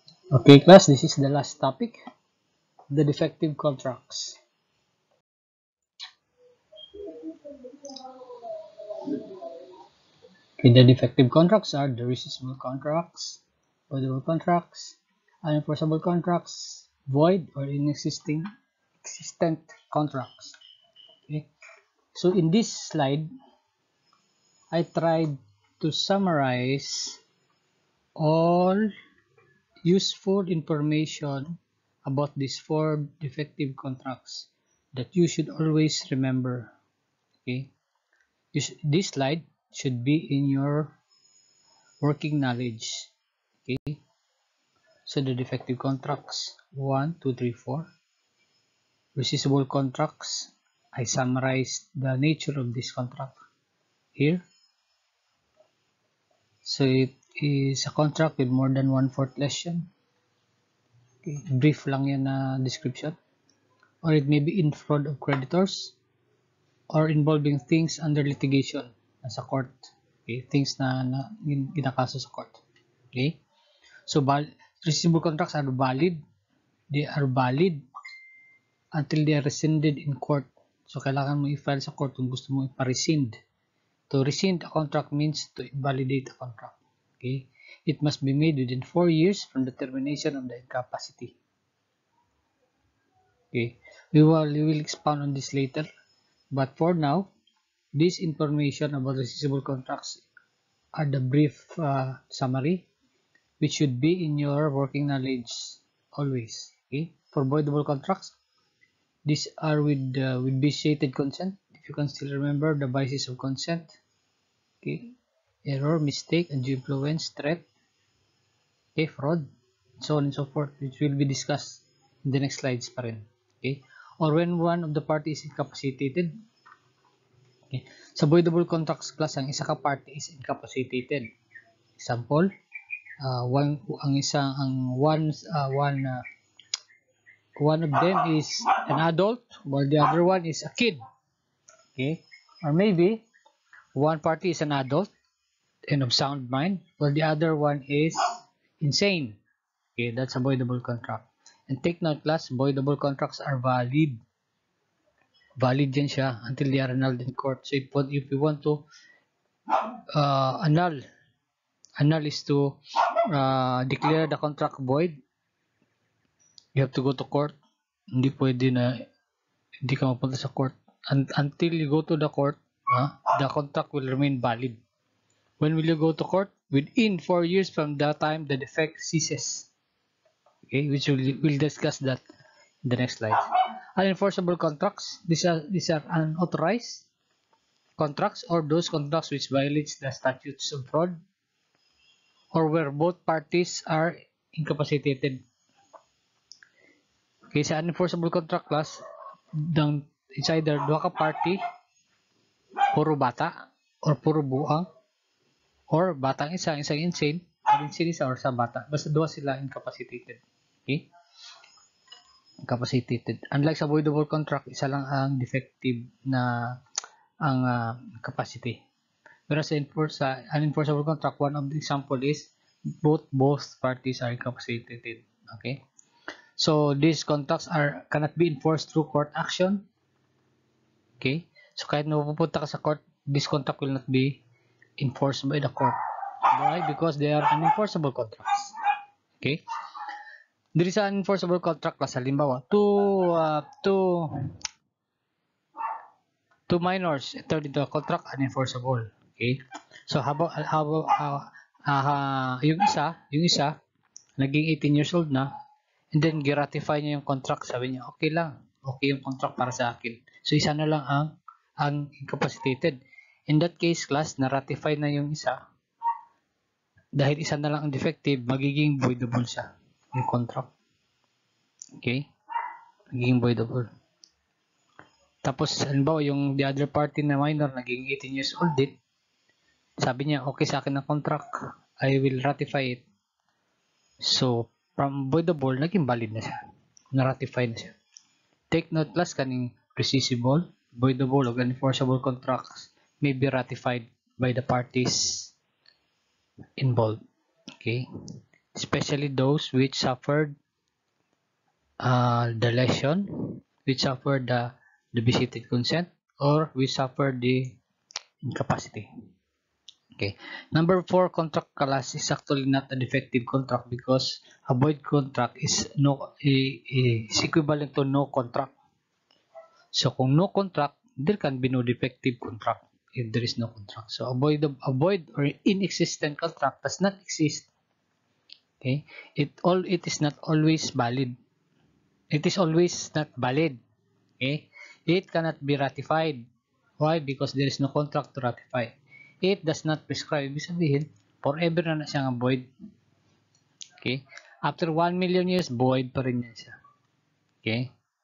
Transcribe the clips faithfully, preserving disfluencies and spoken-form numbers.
Okay, class, this is the last topic, the defective contracts. Okay, the defective contracts are the rescissionable contracts, voidable contracts, unenforceable contracts, void or inexisting existent contracts. Okay, so in this slide, I tried to summarize all useful information about these four defective contracts that you should always remember. Okay, this slide should be in your working knowledge. Okay, so the defective contracts one, two, three, four. Rescissionable contracts, I summarized the nature of this contract here. So it is a contract with more than one-fourth lesson. Okay, brief lang yan na description. Or it may be in fraud of creditors or involving things under litigation sa court. Okay, things na, na ginakaso sa court. Okay, so rescissionable contracts are valid. They are valid until they are rescinded in court. So kailangan mo i-file sa court kung gusto mo ipa-rescind. To rescind a contract means to invalidate a contract. Okay, it must be made within four years from the termination of the incapacity. Okay, we will we will expound on this later, but for now, this information about rescissionable contracts are the brief uh, summary, which should be in your working knowledge always. Okay, for voidable contracts, these are with uh, with vitiated consent. If you can still remember the basis of consent. Okay, error, mistake, undue influence, threat, okay, fraud, so on and so forth, which will be discussed in the next slides pa rin. Okay, or when one of the parties is incapacitated. Okay, sa voidable contracts class, ang isa ka party is incapacitated. Example, uh, one ang isa ang one uh, one uh, one of them is an adult while the other one is a kid. Okay, or maybe one party is an adult and of sound mind while the other one is insane. Okay, that's a voidable contract. And take note class, voidable contracts are valid. Valid yan siya until they are annulled in court. So if, if you want to uh, annul, annul is to uh, declare the contract void, you have to go to court. Hindi pwede na hindi ka mapunta sa court. And, until you go to the court, uh, the contract will remain valid. When will you go to court? Within four years from the time the defect ceases. Okay, which we'll, we'll discuss that in the next slide. Unenforceable contracts, these are these are unauthorized contracts or those contracts which violates the statutes of fraud or where both parties are incapacitated. Okay, sa unenforceable contract class, dang, it's either dua ka party, puro bata, or puro buang, or batang isa, isang insane, or insane isa, or sa bata. Basta dua sila incapacitated. Okay? Incapacitated. Unlike sa voidable contract, isa lang ang defective na ang uh, capacity. Whereas sa enforce, uh, unenforceable contract, one of the example is both both parties are incapacitated. Okay? So these contracts are cannot be enforced through court action. Okay? So kahit napupunta ka sa court, this contract will not be enforced by the court. Why? Because they are unenforceable contracts. Okay? There is an unenforceable contract class. Halimbawa, two, uh, two, two minors entered into a contract unenforceable. Okay? So habang, habang, uh, uh, yung isa, yung isa, naging eighteen years old na, and then giratify niya yung contract. Sabi niya, okay lang. Okay yung contract para sa akin. So isa na lang ang, ang incapacitated. In that case, class, na-ratify na yung isa. Dahil isa na lang ang defective, magiging voidable siya. Yung contract. Okay? Magiging voidable. Tapos, halimbawa, yung the other party na minor, naging eighteen years old din. Sabi niya, okay sa akin ang contract. I will ratify it. So, from voidable, naging valid na siya. Na-ratify na siya. Take note class, kaning rescissionable, voidable, o unenforceable contracts may be ratified by the parties involved. Okay? especially those which suffered uh, the lesion, which suffered the deficiency consent, or which suffered the incapacity. Okay. Number four, contract clause is actually not a defective contract because a void contract is no is equivalent to no contract. So kung no contract, there can be no defective contract if there is no contract. So a void, a void or inexistent contract does not exist. Okay, it all it is not always valid. It is always not valid. Okay, it cannot be ratified. Why? Because there is no contract to ratify. It does not prescribe. Ibig sabihin, forever na na siyang void. Okay, after one million years, void pa rin yan siya. Okay,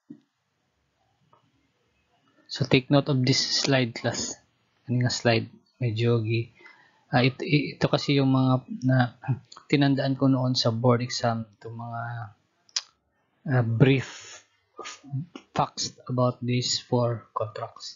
so take note of this slide, class. Ano nga slide? Medyo gi Uh, ito, ito kasi yung mga na tinandaan ko noon sa board exam, itong mga uh, brief facts about these four contracts.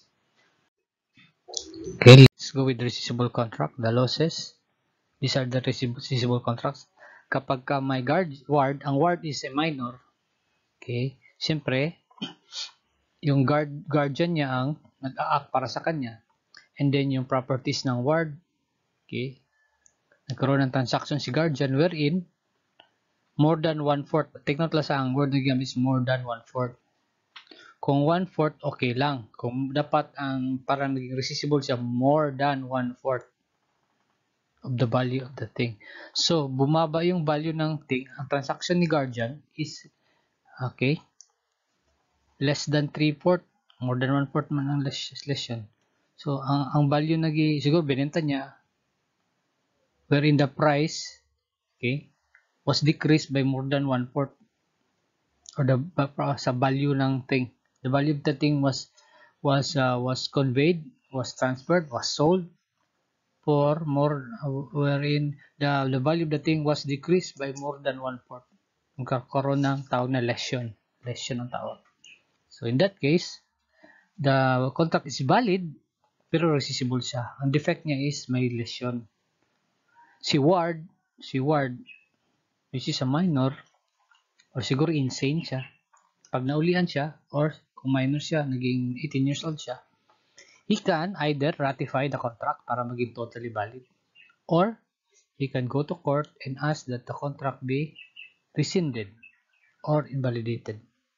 Okay, let's go with the rescissible contract, the losses. These are the rescissible contracts. Kapag ka may guard, ward, ang ward is a minor, okay, siyempre, yung guard, guardian niya ang nag-a-act para sa kanya, and then yung properties ng ward, okay, nagkaroon ng transaction si guardian wherein more than one-fourth. Take note lang sa ang word na gamit is more than one-fourth. Kung one-fourth, okay lang. Kung dapat ang para maging rescissible siya, more than one-fourth of the value of the thing. So, bumaba yung value ng thing. Ang transaction ni guardian is, okay, less than three-fourth. More than one-fourth man ang lesion. So, ang, ang value nagi, siguro binenta niya, wherein the price, okay, was decreased by more than one-fourth or the uh, sa value ng thing. The value of the thing was was uh, was conveyed, was transferred, was sold for more uh, wherein the the value of the thing was decreased by more than one-fourth. Magkakaroon ng tawag na lesion. Lesion ng tawag. So in that case, the contract is valid pero rescissible siya. Ang defect niya is may lesion. Si Ward, si Ward, which is a minor, or siguro insane siya, pag naulian siya, or kung minor siya, naging eighteen years old siya, he can either ratify the contract para maging totally valid, or he can go to court and ask that the contract be rescinded or invalidated.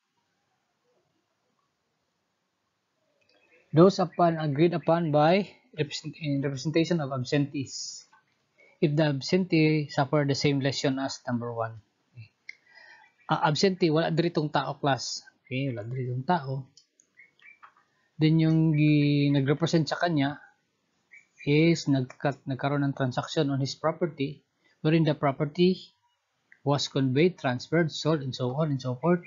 Those upon agreed upon by in representation of absentees. If the absentee suffer the same lesion as number one. Okay. Uh, absentee, wala diritong tao, class. Okay, wala diritong tao. Then yung nag-represent sa kanya is nagkat, nagkaroon ng transaction on his property wherein the property was conveyed, transferred, sold, and so on and so forth.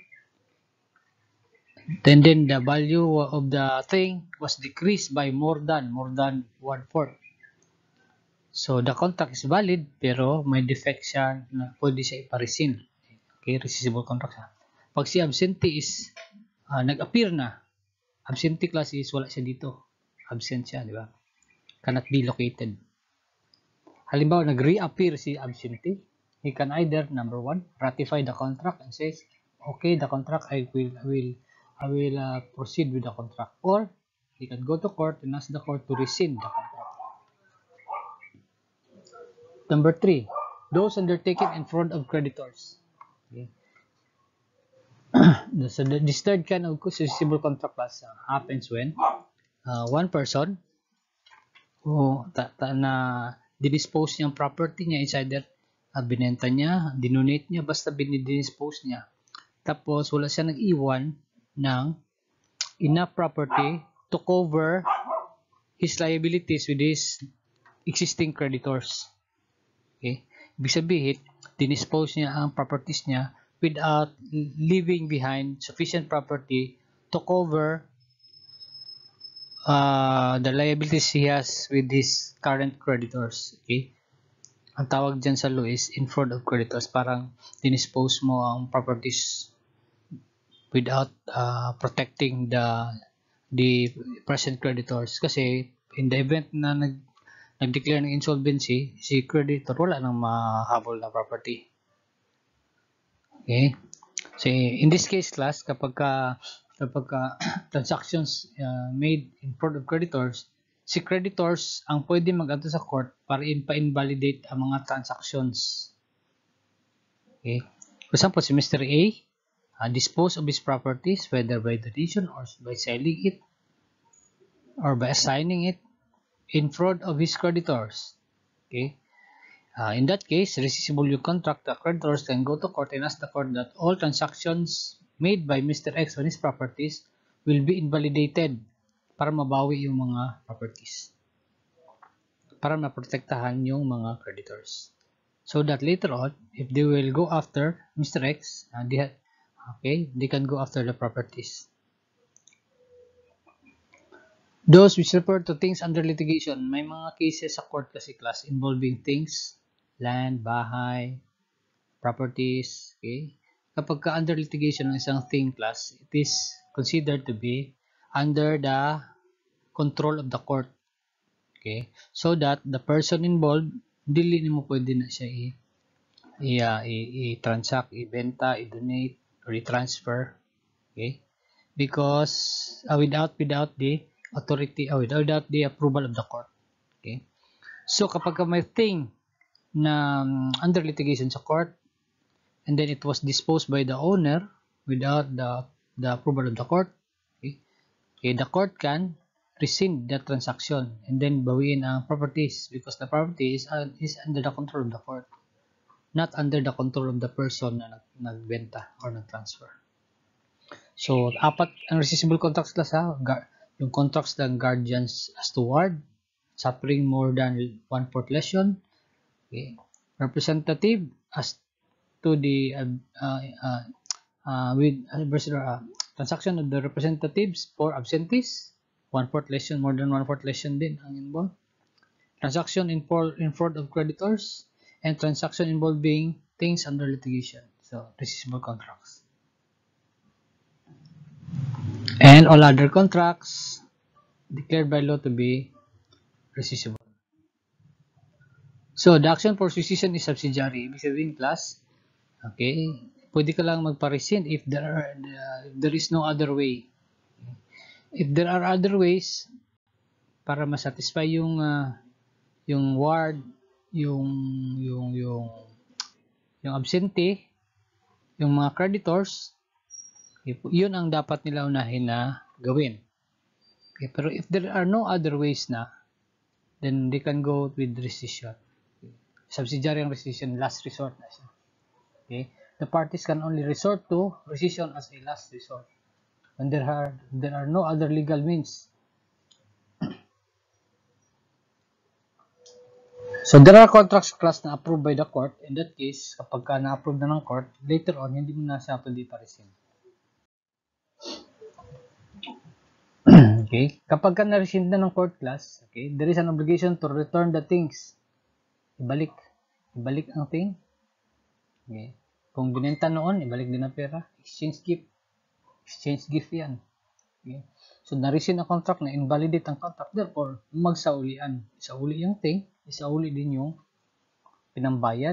Then, then the value of the thing was decreased by more than, more than one-fourth. So, the contract is valid, pero may defect siya na pwede siya ipa-rescind. Okay, rescissible contract siya. Pag si absentee is uh, nag-appear na, absentee class is wala siya dito. Absent siya, di ba? Cannot be located. Halimbawa, nag-reappear si absentee. He can either, number one, ratify the contract and says, okay, the contract, I will, I will, I will uh, proceed with the contract. Or, he can go to court and ask the court to rescind the contract. Number three, those undertaken in front of creditors. Okay. So this third kind of rescissible contract class uh, happens when uh, one person who ta, ta, na dinispose niya ang property niya is either uh, binenta niya, dinonate niya, basta dinispose niya. Tapos wala siya nag-iwan ng enough property to cover his liabilities with his existing creditors. Okay? Ibig sabihin, dinispose niya ang properties niya without leaving behind sufficient property to cover uh, the liabilities he has with his current creditors. Okay? Ang tawag dyan sa law is in front of creditors. Parang dinispose mo ang properties without uh, protecting the the present creditors. Kasi in the event na nag nag-declare ng insolvency, si creditor wala nang mahabol na property. Okay? So, in this case, class, kapag ka, kapag ka transactions uh, made in front of creditors, si creditors ang pwede mag-ato sa court para in pa-invalidate ang mga transactions. Okay? For example, si Mister A uh, dispose of his properties whether by donation or by selling it or by assigning it in front of his creditors. Okay? Uh, in that case, rescissible yung contract, the creditors can go to court and ask the court that all transactions made by Mister X on his properties will be invalidated para mabawi yung mga properties. Para maprotektahan yung mga creditors. So that later on, if they will go after Mister X, uh, they, okay, they can go after the properties. Those which refer to things under litigation, may mga cases sa court kasi class involving things, land, bahay, properties, okay? Kapag ka under litigation ng isang thing class, it is considered to be under the control of the court. Okay? So that the person involved, dili mo pwede na siya i i-transact, i-benta, i-donate, or i-transfer. Okay? Because uh, without without the authority, uh, without, without the approval of the court. Okay? So kapag ka may thing na um, under litigation sa court, and then it was disposed by the owner without the, the approval of the court, okay, okay, the court can rescind that transaction and then bawiin ang properties because the property is, uh, is under the control of the court, not under the control of the person na nagbenta or nag-transfer. So, apat ang rescissible contracts class ha, yung contracts ng guardians as toward, suffering more than one-fourth lesion, okay, representative as to the uh, uh, uh, uh, with uh, transaction of the representatives for absentees, one-fourth lesion, more than one-fourth lesion din ang involved. Transaction in, for, in fraud of creditors, and transaction involving things under litigation. So, rescissible contracts. And all other contracts declared by law to be rescissible. So, the action for rescission is subsidiary. Ibig sabihin, class, okay, pwede ka lang magpa-rescind if there are uh, if there is no other way. If there are other ways para ma-satisfy yung uh, yung ward, yung yung yung yung absentee, yung mga creditors, okay, yun ang dapat nila unahin na gawin. Okay, pero if there are no other ways na, then they can go with rescission. Okay. Subsidiary ang rescission, last resort na siya. Okay. The parties can only resort to rescission as a last resort when there are there are no other legal means. So there are contracts class na approved by the court. In that case, kapag ka na-approve na ng court, later on hindi mo na siya pwede pa-rescind. Okay, kapag ka na-rescind na ng court class, okay, there is an obligation to return the things. Ibalik, ibalik ang thing. Okay. Kung binenta noon, ibalik din ang pera. Exchange gift. Exchange gift yan. Okay. So, na-rescind ang contract, na invalidate ang contract. Therefore, magsaulian. Isauli yung thing, isauli din yung pinambayad.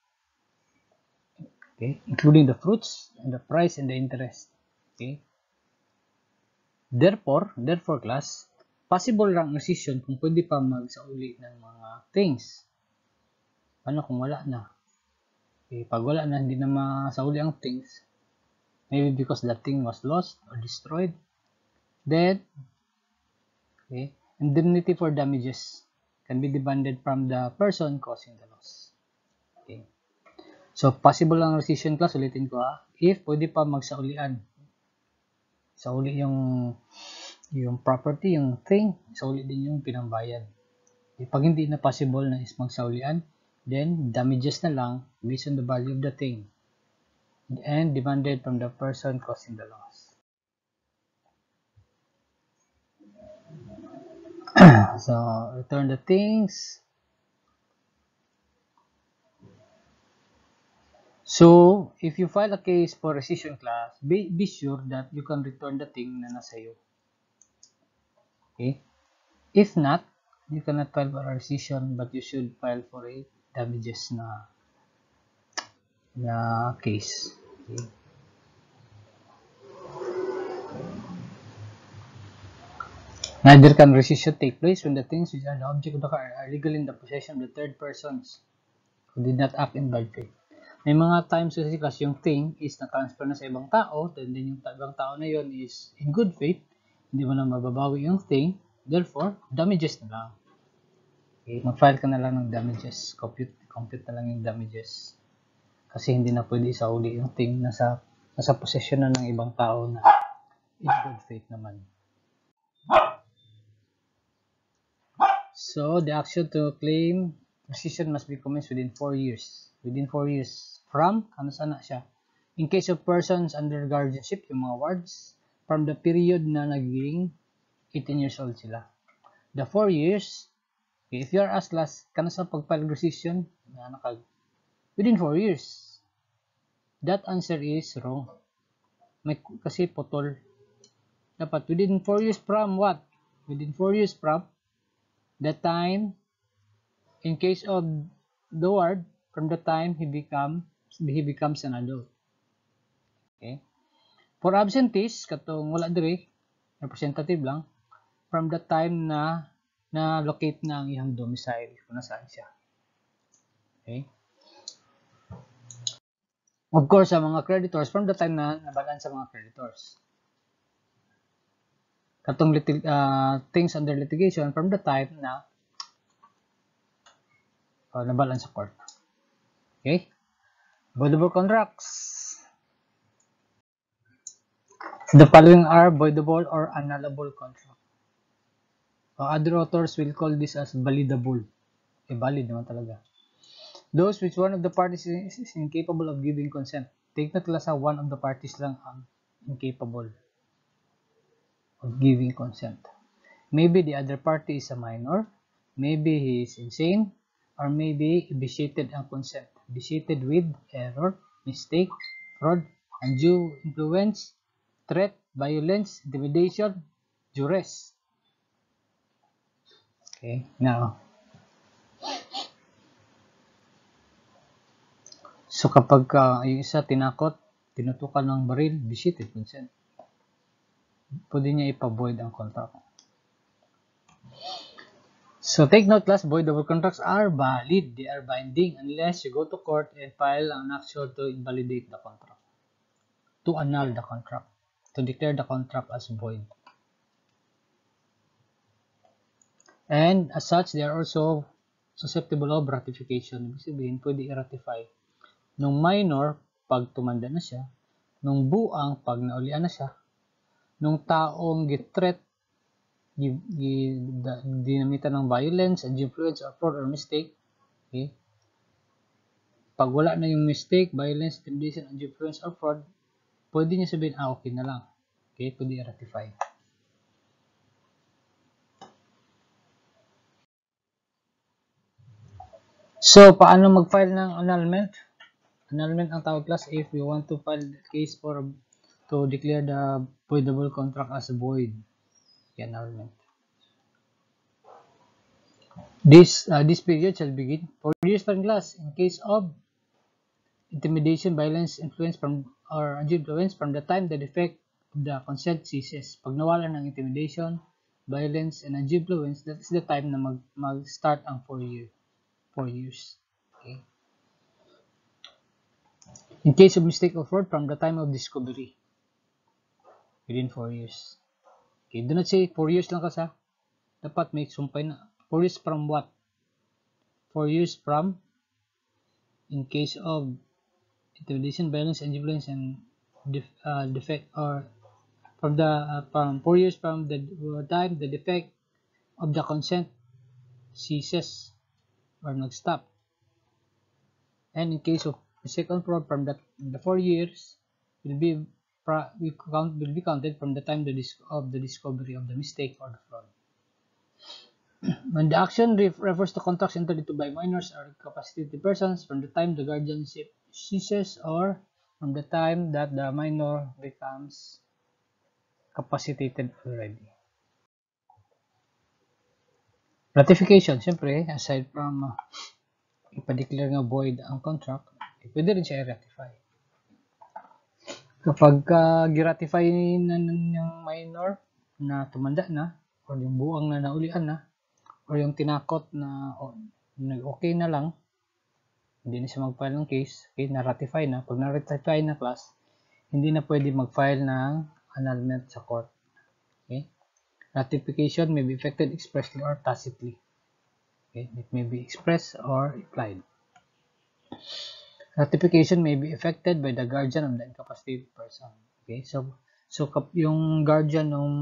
Okay. Including the fruits, and the price, and the interest. Okay. Therefore, therefore class, possible lang rescission kung pwede pa magsauli ng mga things. Paano kung wala na? Okay, pag wala na, hindi na masauli ang things, maybe because that thing was lost or destroyed, then, okay, indemnity for damages can be demanded from the person causing the loss. Okay. So, possible lang rescission class, ulitin ko ha, if pwede pa magsaulian. Sauli yung, yung property, yung thing, sauli din yung pinambayad. Okay, pag hindi na possible na is magsaulian, then damages na lang based on the value of the thing and demanded from the person causing the loss. So, return the things. So, if you file a case for rescission class, be, be sure that you can return the thing na nasa iyo. Okay? If not, you cannot file for a rescission, but you should file for a damages na na case. Okay. Neither can rescission take place when the things which are the object of the car are legally in the possession of the third persons who did not act in bad faith. May mga times kasi kasi yung thing is na-transfer na sa ibang tao, then din yung ibang tao na yun is in good faith, hindi mo na mababawi yung thing, therefore, damages na lang. Okay, mag-file ka na lang ng damages, compute, compute na lang yung damages. Kasi hindi na pwede isauli yung thing nasa, nasa possession na ng ibang tao na in good faith naman. So, the action to claim rescission must be commenced within four years. Within four years from, ano sana siya? In case of persons under guardianship, yung mga wards, from the period na naging eighteen years old sila. The four years, okay, if you are asked last, kana sa pag-file rescission, within four years. That answer is wrong. May, kasi potol. Dapat within four years from what? Within four years from the time, in case of the ward, from the time he becomes he becomes an adult. Okay. For absentees, katong wala diri, representative lang, from the time na na locate na ang iyang domicile kung nasaan siya. Okay. Of course, sa mga creditors, from the time na nabalaan sa mga creditors. Katong litig, uh, things under litigation, from the time na uh, nabalaan sa court. Okay? Voidable contracts. The following are voidable or annullable contracts. Uh, other authors will call this as validable. Eh, valid naman talaga. Those which one of the parties is, is incapable of giving consent. Take note lang sa one of the parties lang ang incapable of giving consent. Maybe the other party is a minor, maybe he is insane, or maybe he vitiated ang consent. Vitiated with error, mistake, fraud, undue influence, threat, violence, intimidation, duress. Okay, now, so kapag uh, yung isa tinakot, tinutukan ng baril, vitiated consent. Pwede niya ipa-void ang contract. So take note class, voidable contracts are valid. They are binding unless you go to court and file an action to invalidate the contract. To annul the contract. To declare the contract as void. And as such, they are also susceptible of ratification. Ibig sabihin, pwede i-ratify. Nung minor, pag tumanda na siya. Nung buang, pag naulian na siya. Nung taong get-threat, dinamitan ng violence, influence, or fraud, or mistake. Okay? Pag wala na yung mistake, violence, intimidation, influence, or fraud, pwede niya sabihin, ah, okay na lang. Okay? Pwede i-ratify. So, paano mag-file ng annulment? Annulment ang tawag class if you want to file the case for to declare the voidable contract as void. Annulment. This uh, this period shall begin four years from class in case of intimidation, violence, influence from or undue influence from the time the defect of the consent ceases. Pag nawala ng intimidation, violence, and undue influence, that is the time na mag mag-start ang four year four years. Okay. In case of mistake or fraud, from the time of discovery, within four years. Okay, do not say four years lang kasi. Dapat may sumpay na. four years from what? four years from, in case of intimidation, violence, influence, and def, uh, defect, or from the uh, from four years from the time the defect of the consent ceases or nag-stop. And in case of mistake or fraud, from that the four years will be will count will be counted from the time the of the discovery of the mistake or the fraud. When the action refers to contracts entered into by minors or incapacitated persons, from the time the guardianship ceases or from the time that the minor becomes capacitated already. Ratification, siyempre, aside from uh, ipa-declare nga void ang contract, pwede rin siya i-ratify. Kapag uh, giratify na yung minor na tumanda na, or yung buang na naulian na, or yung tinakot na oh, okay na lang, hindi na siya mag-file ng case, okay, na-ratify na. Pag na-ratify na class, hindi na pwede mag-file ng annulment sa court. Okay? Ratification may be effected expressly or tacitly. Okay? It may be expressed or implied. Ratification may be effected by the guardian of the incapacitated person. Okay? So, so yung guardian ng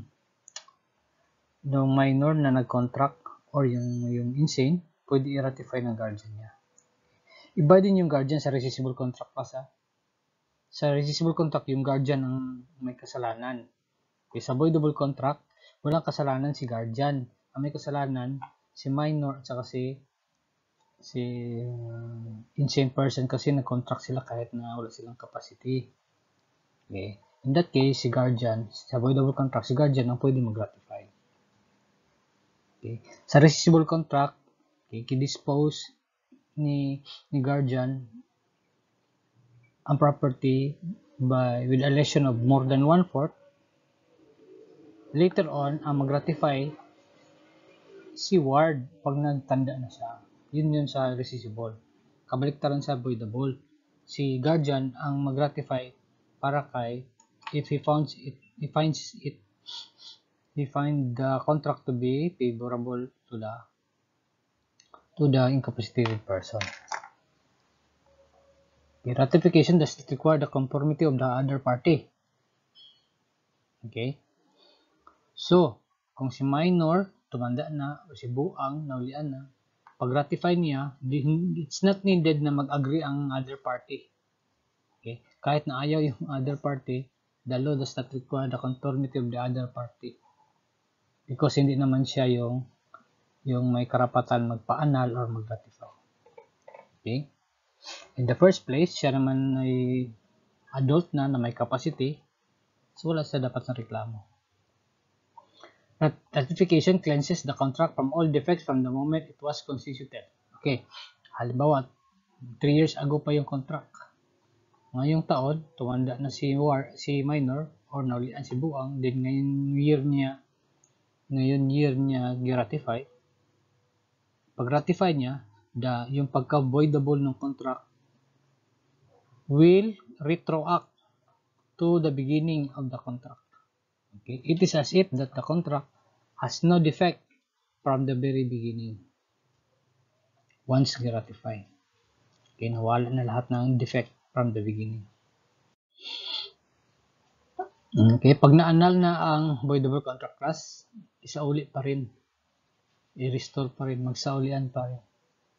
ng minor na nag-contract or yung, yung insane, pwede i-ratify ng guardian niya. Iba din yung guardian sa resiscible contract pa sa sa resiscible contract, yung guardian ang may kasalanan. Okay, sa voidable contract, walang kasalanan si guardian. Ang may kasalanan si minor at saka si si uh, insane person kasi nag-contract sila kahit na wala silang capacity. Okay. In that case, si guardian, sa voidable contract, si guardian ang pwede mag-ratify. Okay. Sa resiscible contract, okay, kidispose ni ni guardian ang property by with a lesion of more than one-fourth. Later on, ang mag-ratify si ward pag nagtanda na siya. Yun yun sa resiscible. Kabaliktaran sa voidable. Si guardian ang mag-ratify para kay if he finds it, he finds it, he find the contract to be favorable to the to the incapacitated person. The ratification does not require the conformity of the other party. Okay? So, kung si minor, tumanda na, o si buang, naulian na, pag-ratify niya, it's not needed na mag-agree ang other party. Okay? Kahit na ayaw yung other party, the law does not require the conformity of the other party. Because hindi naman siya yung yung may karapatan magpa-annul or mag-ratify. Okay? In the first place, siya naman ay adult na na may capacity, so wala siya dapat na reklamo. Ratification cleanses the contract from all defects from the moment it was constituted. Okay, halimbawa, three years ago pa yung contract. Ngayong taon, tumanda na si, war, si minor or naulian si buang, din ngayon year niya, ngayon year niya gi-ratify. Pag ratify niya, the, yung pagka-voidable ng contract will retroact to the beginning of the contract. Okay? It is as if that the contract has no defect from the very beginning. Once gi-ratify. Okay, nawala na lahat ng defect from the beginning. Okay, pag na-annul na ang voidable contract class, isauli pa rin. I-restore pa rin, magsaulian pa rin.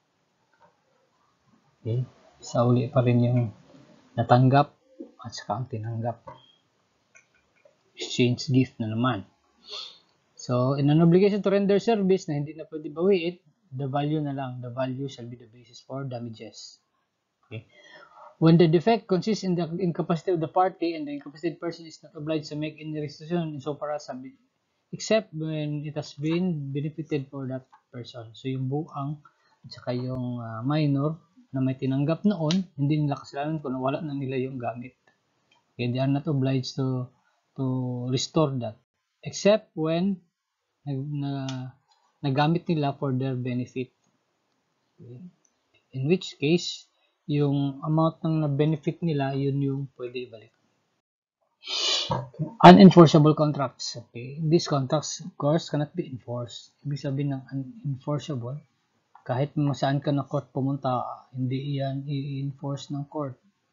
Okay, isauli pa rin yung natanggap at saka ang tinanggap. Exchange gift na naman. So, in an obligation to render service na hindi na pwede bawiin, the value na lang. The value shall be the basis for damages. Okay. When the defect consists in the incapacity of the party and the incapacitated person is not obliged to make any restitution insofar as except when it has been benefited for that person. So, yung buang at saka yung uh, minor na may tinanggap noon, hindi nila kasalanan kung nawala na nila yung gamit. Okay, they are not obliged to to restore that except when nag, na, nagamit nila for their benefit. Okay. In which case, yung amount ng na-benefit nila, yun yung pwede ibalik. Unenforceable contracts. Okay. These contracts, of course, cannot be enforced. Ibig sabihin ng unenforceable, kahit saan ka na court pumunta, hindi yan i-enforce ng court.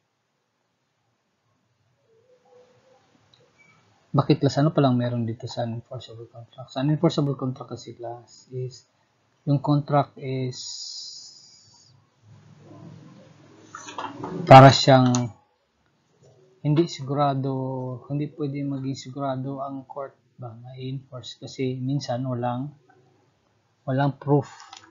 Bakit class? Ano palang meron dito sa unenforceable contracts? Unenforceable contract kasi class is, yung contract is para siyang hindi sigurado, hindi pwede maging sigurado ang court ba na i-enforce kasi minsan walang walang proof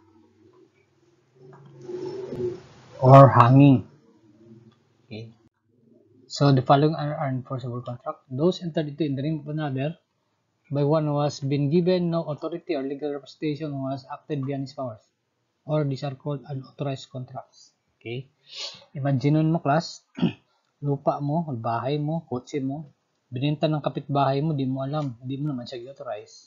or hanging. Okay. So the following are unenforceable contract. Those entered into in the name of another by one who has been given no authority or legal representation who has acted beyond his powers. Or these are called unauthorized contracts. Okay. Imagine mo class, lupa mo, bahay mo, kotse mo, binenta ng kapitbahay mo, di mo alam, hindi mo naman siya authorize.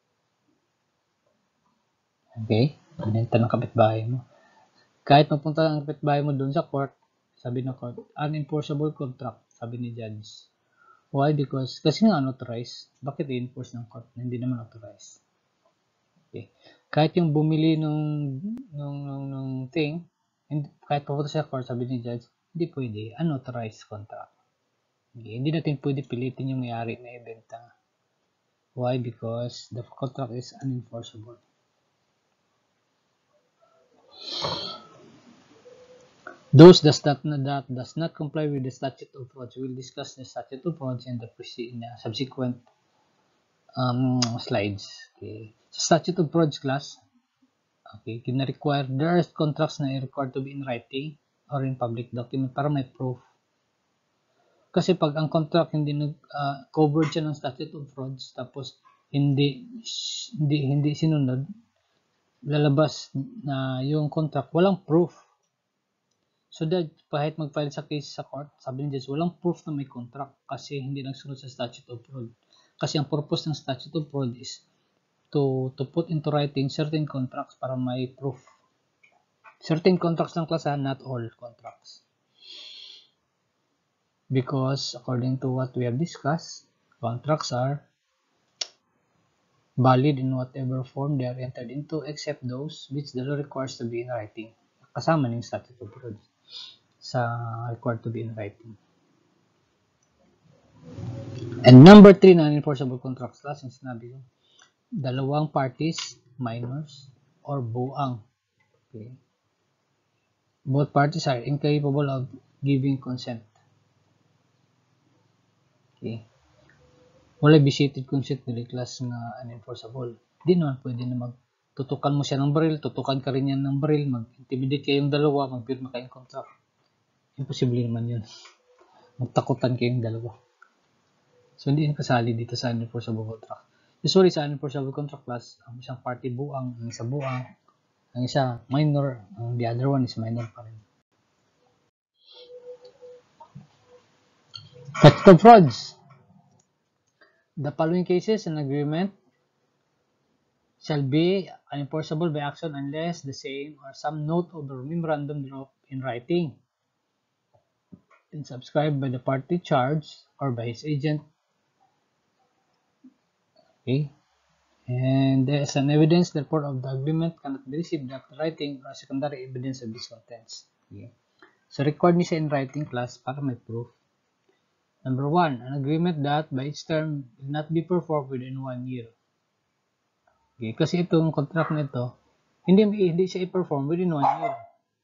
Okay? Binenta ng kapitbahay mo. Kahit mapunta ang kapitbahay mo doon sa court, sabi ng court, unenforceable contract, sabi ni judge. Why? Because, kasi nga unauthorized. Bakit i-enforce ng court? Hindi naman authorized. Okay. Kahit yung bumili nung, nung, nung, nung thing, hindi, kahit papunta sa court, sabi ni judge, hindi pwede, unauthorized contract. Okay. Hindi natin pwede pilitin yung may-ari na ibenta. Why? Because the contract is unenforceable. Those does not, that does not comply with the statute of frauds. We will discuss the statute of frauds in the, in the subsequent um, slides. Okay. Sa statute of frauds class, okay, kina-require, there are contracts na required to be in writing or in public document para may proof. Kasi pag ang contract hindi nag uh, covered siya ng statute of frauds tapos hindi hindi hindi sinunod, lalabas na yung contract walang proof. So that kahit mag-file sa case sa court, sabi ni judge, walang proof na may contract kasi hindi nagsunod sa statute of fraud. Kasi ang purpose ng statute of fraud is to to put into writing certain contracts para may proof. Certain contracts ng klasa, not all contracts. Because according to what we have discussed, contracts are valid in whatever form they are entered into except those which the law requires to be in writing. Kasama ng statute of fraud sa required to be in writing. And number three na unenforceable contracts class, yung sinabi ko, dalawang parties, minors, or buang. Okay. Both parties are incapable of giving consent. Okay. Wala bisited consent dili class nga unenforceable. Di naman pwede na magtutukan mo siya ng baril, tutukan ka rin yan ng baril, mag-intimidate kayong dalawa, mag-firma kayong contract. Imposible naman yun. Magtakutan kayong dalawa. So, hindi yung kasali dito sa unenforceable contract. Usually, sa unenforceable contract class, ang isang party buang, ang isa buang, ang isa minor, ang the other one is minor pa rin. Statute of frauds. The following cases, an agreement shall be unenforceable by action unless the same or some note or memorandum thereof in writing and subscribed by the party charged or by his agent. Okay. And there is an evidence, therefore, of the agreement cannot be received after writing or secondary evidence of these contents. Okay. So, record niya siya in writing class para may proof. Number one, an agreement that by its term will not be performed within one year. Okay. Kasi itong contract nito, hindi, hindi siya i-perform within one year.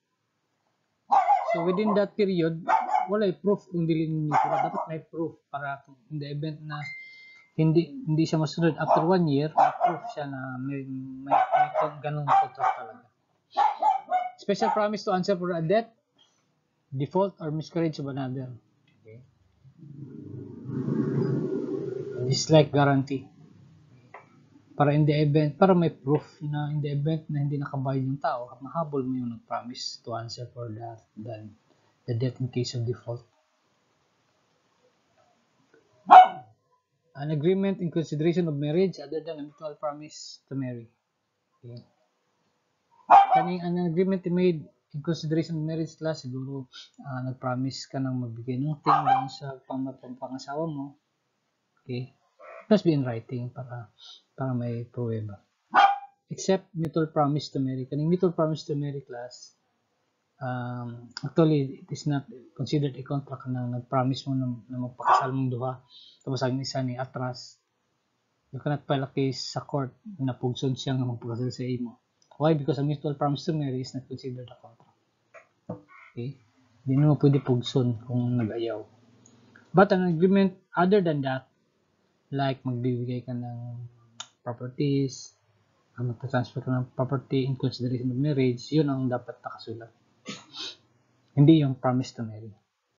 So, within that period, wala proof kung dilin niyo. Dapat may proof para in the event na hindi hindi siya masunod after one year, may proof siya na may, may, may ganun contract talaga. Special promise to answer for a debt, default, or miscarriage of another. Okay. This is like guarantee. Para in the event, para may proof na in the event na hindi nakabayad yung tao, mahabol mo yung nag-promise to answer for that, then the debt in case of default. An agreement in consideration of marriage other than a mutual promise to marry. Okay. Kaning an agreement made in consideration of marriage class, siguro uh, nag-promise ka nang magbigay ng thing doon sa pang-pangasawa mo. Okay. Must be in writing para para may pruweba. Except mutual promise to marry. Kaning mutual promise to marry class, um, actually, it is not considered a contract na nag-promise mo na, na magpakasal mong duha. Tapos ang isa ni atras. You cannot file a case sa court na pugson siya nga magpakasal sa imo. Why? Because a mutual promise to marry is not considered a contract. Okay? Hindi mo pwede pugson kung nag-ayaw. But an agreement other than that, like magbibigay ka ng properties, magta-transfer ka ng property in consideration of marriage, yun ang dapat nakasulat. Hindi yung promise to marry.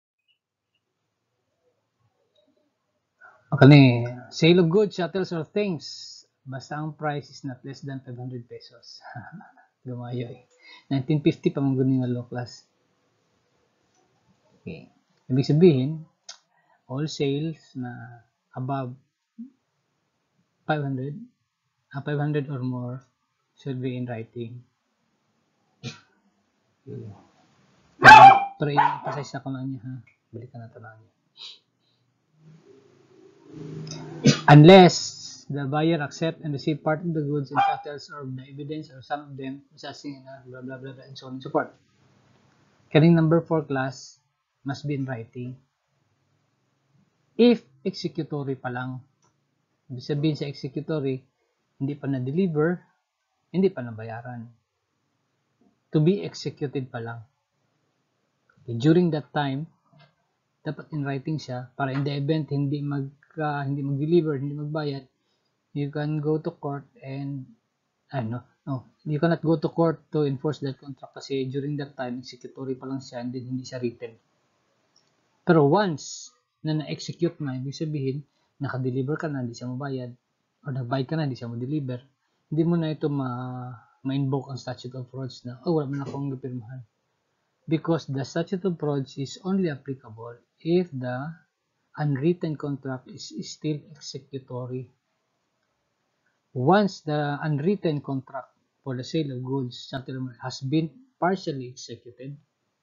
Okay, sale of goods, chattels, or things. Basta ang price is not less than five hundred pesos. Gumayo eh. nineteen fifty pa mong guning low class. Okay. Ibig sabihin, all sales na above five hundred, uh, five hundred or more should be in writing. Okay. Pero i-emphasize na ko na niya, ha? Balikan natin na niya. Unless the buyer accept and receive part of the goods and chattels or the evidence or some of them, assessing na blah blah blah, blah and so on and so forth. Kaning number four class must be in writing. If executory pa lang, ibig sabihin sa executory, hindi pa na-deliver, hindi pa nabayaran. To be executed pa lang. Okay, during that time, dapat in writing siya para in the event hindi mag uh, hindi mag-deliver, hindi magbayad, you can go to court and ano, no, you cannot go to court to enforce that contract kasi during that time executory pa lang siya and then hindi siya written. Pero once na na-execute na, ibig sabihin naka-deliver ka na, hindi siya mabayad or nagbayad ka na, hindi siya ma-deliver, hindi mo na ito ma ma-invoke ang statute of frauds na oh, wala man akong napirmahan. Because the statute of frauds is only applicable if the unwritten contract is still executory. Once the unwritten contract for the sale of goods settlement has been partially executed,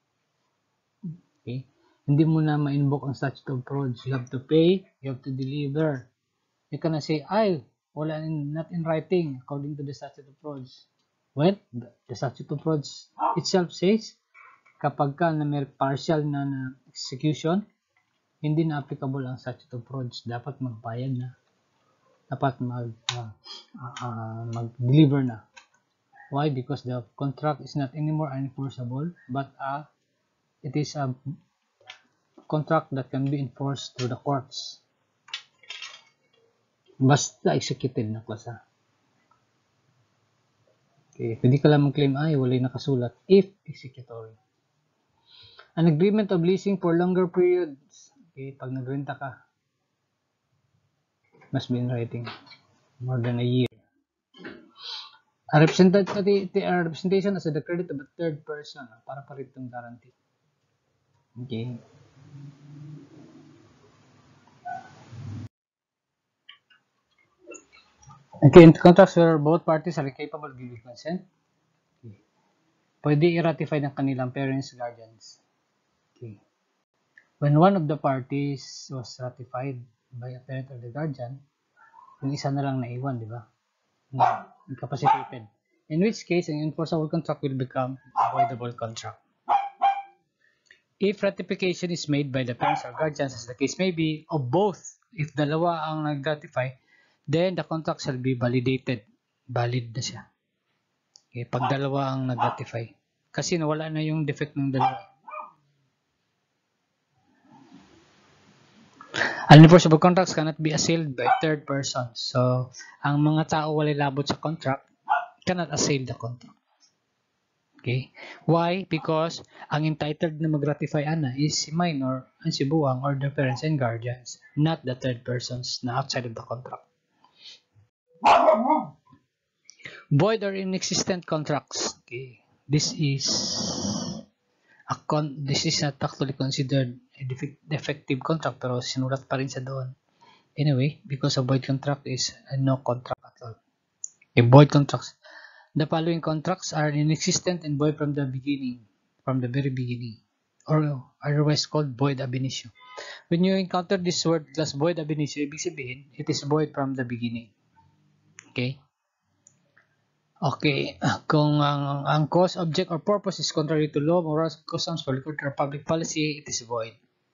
okay, hindi mo na ma-invoke ang statute of frauds. You have to pay, you have to deliver. You cannot say, ay, wala in, not in writing according to the statute of frauds. Well, the statute of frauds itself says, kapag ka na may partial na, na execution, hindi na applicable ang statute of frauds. Dapat magbayad na. Dapat mag, uh, uh, mag-deliver na. Why? Because the contract is not anymore unenforceable, but uh, it is a contract that can be enforced through the courts. Basta executed na klasa. Okay, pwede ka lang mag-claim, ay, wala nakasulat if executory. An agreement of leasing for longer periods. Okay, pag nagrenta ka, must be in writing. More than a year. A representation as a the credit of a third person para pa rin itong guarantee. Okay. Okay, in contracts where both parties are capable of giving consent, okay, pwede i-ratify ng kanilang parents, guardians. Okay. When one of the parties was ratified by a parent or the guardian, yung isa na lang naiwan, di ba? Incapacitated. In which case, an enforceable contract will become a voidable contract. If ratification is made by the parents or guardians, as the case may be, of both, if dalawa ang nag-ratify, then the contract shall be validated. Valid na siya. Okay, pag dalawa ang nag-ratify. Kasi nawala na yung defect ng dalawa. Unenforceable contracts cannot be assailed by third persons. So, ang mga tao walay labot sa contract cannot assail the contract. Okay? Why? Because ang entitled na mag-ratify ana is si minor, ang si buwang, or the parents and guardians, not the third persons na outside of the contract. Void or inexistent contracts. Okay. This is a con this is not actually considered a defective contract pero sinulat pa rin sa doon. Anyway, because a void contract is a no contract at all. A void contracts. The following contracts are inexistent and void from the beginning, from the very beginning, or otherwise called void ab initio. When you encounter this word class void ab initio, ibig sabihin, it is void from the beginning. Okay? Okay, kung ang, ang cause, object, or purpose is contrary to law, moral, customs, political, or public policy, it is void.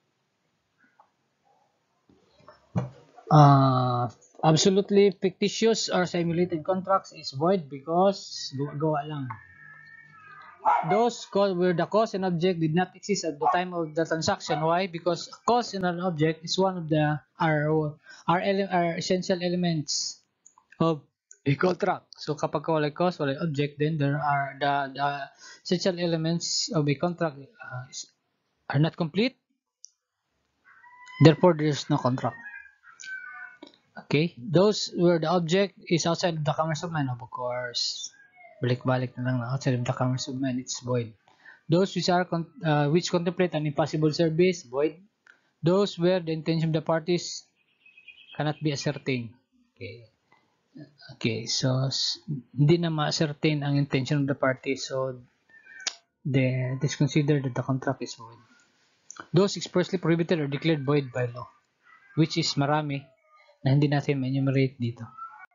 Uh, absolutely fictitious or simulated contracts is void because gawa lang. Those where the cause and object did not exist at the time of the transaction. Why? Because a cause and an object is one of the are, are, ele are essential elements of a contract. So kapag wala cause, wala object, then there are the, the essential elements of a contract uh, are not complete. Therefore, there is no contract. Okay, those where the object is outside of the commerce of man, of course, balik-balik na lang na outside of the commerce of man, it's void. Those which are con uh, which contemplate an impossible service, void. Those where the intention of the parties cannot be ascertained. Okay. Okay, so hindi na ma-ascertain ang intention of the party, so the, it is considered that the contract is void. Those expressly prohibited or declared void by law, which is marami na hindi natin ma-enumerate dito.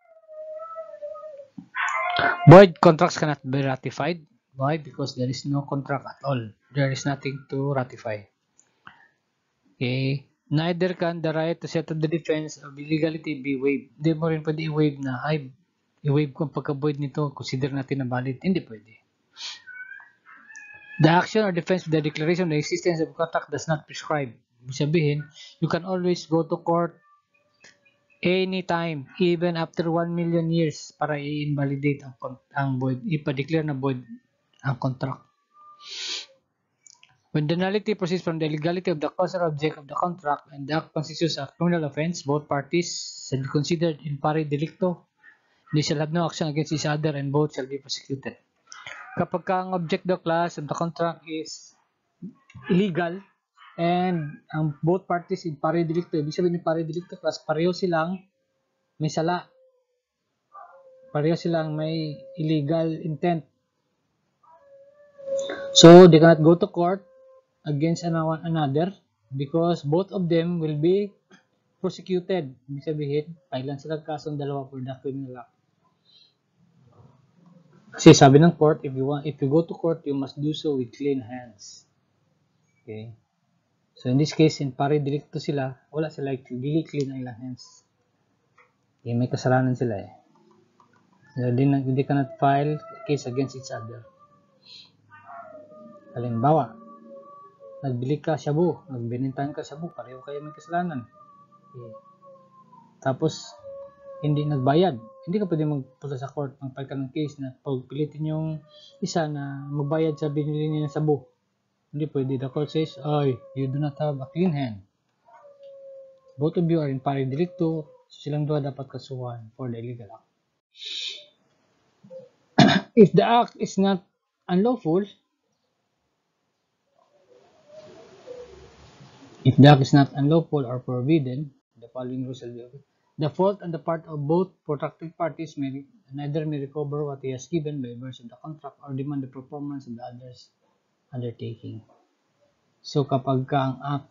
Void contracts cannot be ratified. Why? Because there is no contract at all. There is nothing to ratify. Okay. Neither can the right to settle the defense of illegality be waived. Hindi mo rin pwede i-waive na, ay, i-waive ko ang pagka-void nito, consider natin na valid. Hindi pwede. The action or defense of the declaration of the existence of contract does not prescribe. Ibig sabihin, you can always go to court anytime, even after one million years, para i-invalidate ang, ang void, ipa-declare na void ang contract. When the nullity proceeds from the illegality of the cause or object of the contract and the act constitutes a criminal offense, both parties shall be considered in pari delicto. They shall have no action against each other and both shall be prosecuted. Kapag ka ang object the class of the contract is illegal and ang both parties in pari delicto, ibig sabihin yung pari delicto class, pareho silang may sala. Pareho silang may illegal intent. So, they cannot go to court against one another because both of them will be prosecuted. Ibig sabihin, kailan sila kasong dalawa for the criminal act. Kasi sabi ng court, if you want, if you go to court, you must do so with clean hands. Okay. So in this case, in pari delicto sila, wala sila really clean ang ilang hands. Okay, may kasalanan sila eh. So, they, they cannot file a case against each other. Halimbawa, nagbili ka shabu, nagbinintahan ka shabu, pareho kayo may kasalanan. Okay. Tapos, hindi nagbayad. Hindi ka pwede magpunta sa court, magpile ka ng case na pagpilitin yung isa na magbayad sa binili niya ng shabu. Hindi pwede. The court says, "Oy, you do not have a clean hand. Both of you are in pari delicto, so silang dua dapat kasuhan for the illegal act." If the act is not unlawful, if the act is not unlawful or forbidden, the following rules shall be obeyed. The fault on the part of both contracting parties may neither may recover what he has given by virtue of the contract or demand the performance of the other's undertaking. So kapag ka ang act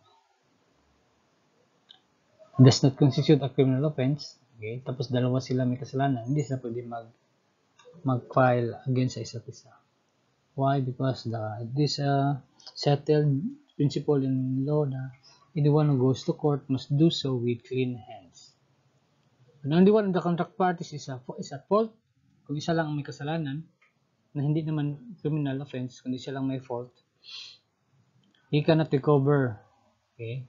does not constitute a criminal offense, okay, tapos dalawa sila may kasalanan, hindi sila pwede mag mag-file against sa isa't isa. Why? Because the this uh, settled principle in law na anyone who goes to court must do so with clean hands. And only one of the contract parties is, a, is at fault. Kung isa lang may kasalanan, na hindi naman criminal offense, kung isa lang may fault, he cannot recover. Okay?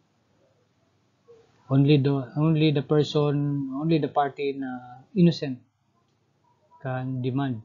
Only the only the person, only the party na innocent can demand.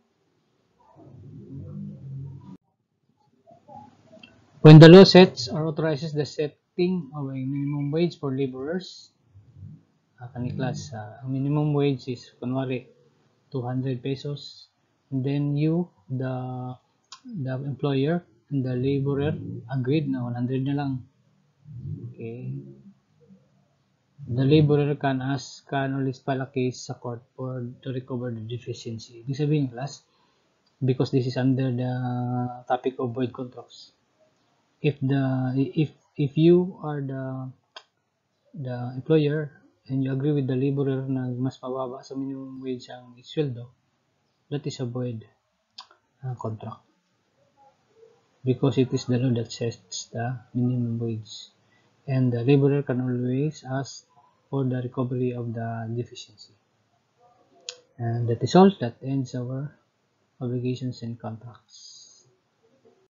When the law sets or authorizes the setting of a minimum wage for laborers, uh, kani class, uh, minimum wage is kunwari two hundred pesos, and then you, the the employer and the laborer agreed na one hundred na lang. Okay. The laborer can ask, can always file a case sa court for to recover the deficiency. Ibig sabihin class, because this is under the topic of void contracts. If the if if you are the the employer and you agree with the laborer na mas mababa sa minimum wage ang sweldo, that is a void uh, contract because it is the law that sets the minimum wage, and the laborer can always ask for the recovery of the deficiency. And that is all. That ends our obligations and contracts.